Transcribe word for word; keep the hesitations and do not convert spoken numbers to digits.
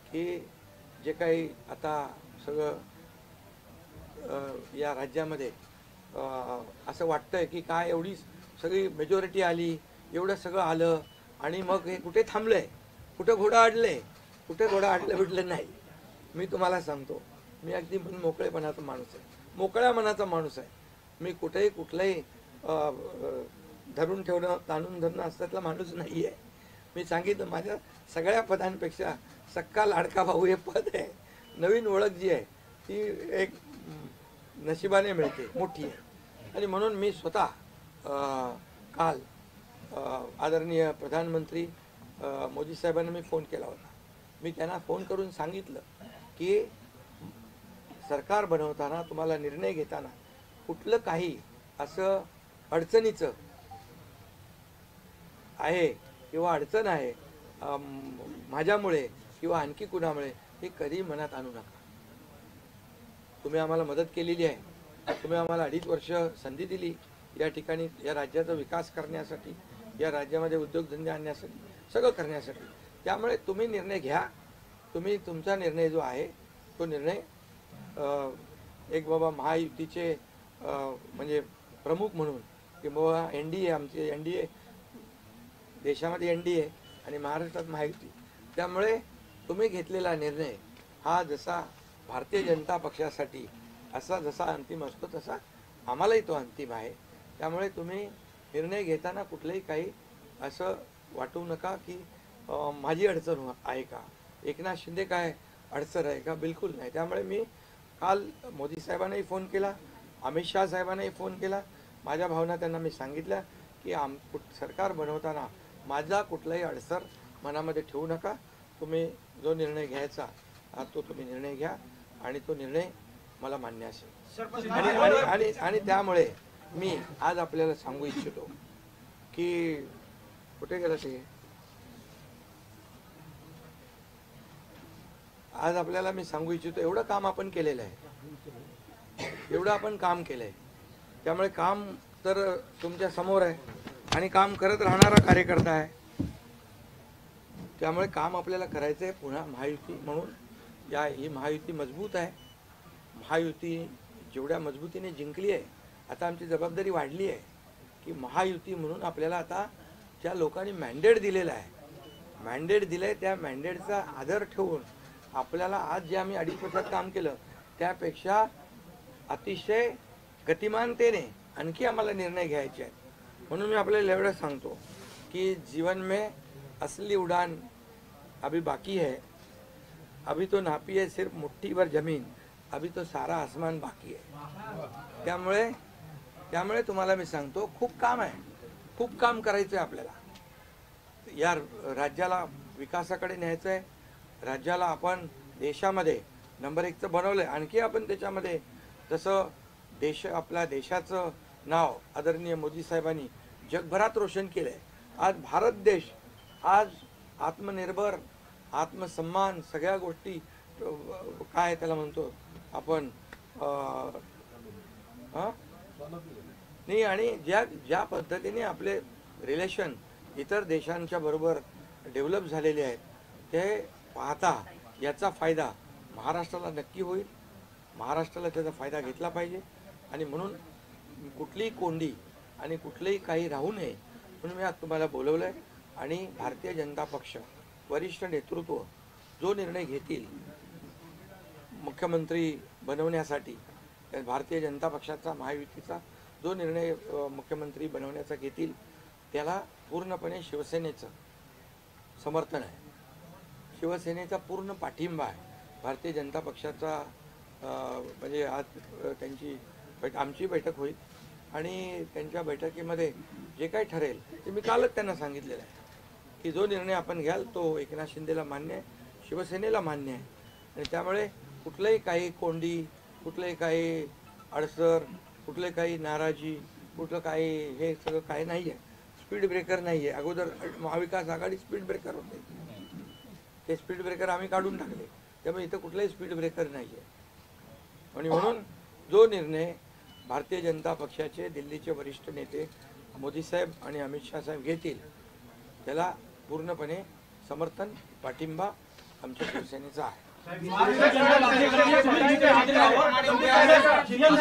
की जे काही आता सगळं या राज्यामध्ये असं वाटतंय की काय एवढी सगळी मेजॉरिटी आली, एवढं सगळं आलं आणि मग हे कुठे थांबलंय, कुठं घोडं अडलंय, कुठे घोडं अडलं बिडलं नाही. मी तुम्हाला सांगतो, मी अगदी मन मोकळेपणाचा माणूस आहे, मोकळ्या मनाचा माणूस आहे. मी कुठेही कुठलंही धरून ठेवणं, ताणून धरणं असल्यातला माणूस नाही आहे. मी सांगितलं, माझ्या सगळ्या पदांपेक्षा सक्का लाडका भाऊ हे पद आहे. नवीन ओळख जी आहे ती एक नशिबाने मिळते, मोठी आहे. आणि म्हणून मी स्वतः काल आदरणीय प्रधानमंत्री मोदी साहेबांना मी फोन केला होता. मी त्यांना फोन करून सांगितलं की सरकार बनवताना, तुम्हाला निर्णय घेताना कुठलं काही असं अडचणीचं आहे किंवा अडचण आहे माझ्यामुळे किंवा आणखी कुणामुळे, हे कधी मनात आणू नका. तुम्ही आम्हाला मदत केलेली आहे, तुम्ही आम्हाला अडीच वर्ष संधी दिली या ठिकाणी या राज्याचा विकास करण्यासाठी, या राज्यामध्ये उद्योगधंदे आणण्यासाठी, सगळं करण्यासाठी. त्यामुळे तुम्ही निर्णय घ्या. तुम्ही तुमचा निर्णय जो आहे तो निर्णय एक बाबा महायुतीचे म्हणजे प्रमुख म्हणून की बाबा एन डी ए, आमचे एन डी ए, देशामध्ये एन डी ए आणि महाराष्ट्रात महायुती. त्यामुळे तुम्ही घेतलेला निर्णय हा जसा भारतीय जनता पक्षासाठी असा जसा अंतिम असतो तसा आम्हालाही तो अंतिम आहे. त्यामुळे तुम्ही निर्णय घेताना कुठलंही काही असं वाटू नका की माझी अडचण आहे का, एकनाथ शिंदे काय अडचण आहे का, बिलकुल नाही. त्यामुळे मी काल मोदी साहेबांनाही फोन केला, अमित शहा साहेबांनाही फोन केला. माझ्या भावना त्यांना मी सांगितल्या की आम सरकार बनवताना माझा कुठलाही अडसर मनामध्ये ठेवू नका. तुम्ही जो निर्णय घ्यायचा तो तुम्ही निर्णय घ्या आणि तो निर्णय मला मान्य असेल. आणि आणि आणि आणि त्यामुळे मी आज आपल्याला सांगू इच्छितो की कुठे गेलं ते, आज आपल्याला मी सांगू इच्छितो एवढं काम आपण केलेलं आहे, एवढं आपण काम केलं आहे. त्यामुळे काम तर तुमच्या समोर आहे आणि काम करत राहणारा कार्यकर्ता आहे. त्यामुळे काम आपल्याला करायचं आहे. पुन्हा महायुती म्हणून या ही महायुती मजबूत आहे. महायुती जेवढ्या मजबूतीने जिंकली आहे, आता आमची जबाबदारी वाढली आहे की महायुती म्हणून आपल्याला आता ज्या लोकांनी मॅन्डेट दिलेला आहे, मॅन्डेट दिलं आहे त्या मॅन्डेटचा आदर ठेवून आपल्याला आज जे आम्ही अडीच वर्षात काम केलं त्यापेक्षा अतिशय गतिमानतेने आणखी आम्हाला निर्णय घ्यायचे आहेत. म्हणून मी आपल्याला एवढं सांगतो कि जीवन में असली उड़ान अभी बाकी है, अभी तो नापी है सिर्फ मुट्ठी भर जमीन, अभी तो सारा आसमान बाकी है. त्यामुळे त्यामुळे तुम्हाला मी सांगतो खूप काम आहे, खूप काम करायचं आहे आपल्याला. या राज्याला विकासाकडे न्यायचं आहे. राज्याला आपण देशामध्ये नंबर एकचं बनवलं आहे. आणखी आपण त्याच्यामध्ये जसं देश आपल्या देशाचं नाव आदरणीय मोदी साहेबांनी जगभरात रोशन केलं आहे. आज भारत देश आज आत्मनिर्भर, आत्मसन्मान सगळ्या गोष्टी काय त्याला म्हणतो आपण नाही. आणि ज्या ज्या पद्धतीने आपले रिलेशन इतर देशांच्या बरोबर डेव्हलप झालेले आहेत ते पाहता याचा फायदा महाराष्ट्राला नक्की होईल. महाराष्ट्राला त्याचा फायदा घेतला पाहिजे आणि म्हणून कुठलीही कोंडी आणि कुठलेही काही राहू नये म्हणून मी आज तुम्हाला बोलवलं आहे. आणि भारतीय जनता पक्ष वरिष्ठ नेतृत्व जो निर्णय घेतील मुख्यमंत्री बनवण्यासाठी, भारतीय जनता पक्षाचा महायुतीचा जो निर्णय मुख्यमंत्री बनवण्याचा घेतील त्याला पूर्णपणे शिवसेनेचं समर्थन आहे, शिवसेनेचा पूर्ण पाठिंबा आहे. भारतीय जनता पक्षाचा म्हणजे आज त्यांची बैठ आमची बैठक होईल आणि त्यांच्या बैठकीमध्ये जे काही ठरेल ते मी कालच त्यांना सांगितलेलं आहे की जो निर्णय आपण घ्याल तो एकनाथ शिंदेला मान्य आहे, शिवसेनेला मान्य आहे. आणि त्यामुळे कुठलंही काही कोंडी, कुठलंही काही अडसर, कुठले काही नाराजी, कुठलं काही हे सगळं काही नाही आहे. स्पीड ब्रेकर नाही आहे. अगोदर महाविकास आघाडी स्पीड ब्रेकर होते, ते स्पीड ब्रेकर आम्ही काढून टाकले. त्यामुळे इथं कुठलाही स्पीड ब्रेकर नाही आहे. आणि म्हणून जो निर्णय भारतीय जनता पक्षाचे दिल्लीचे वरिष्ठ नेते मोदी साहेब आणि अमित शहा साहेब घेतील त्याला पूर्णपणे समर्थन, पाठिंबा आमच्या शिवसेनेचा आहे.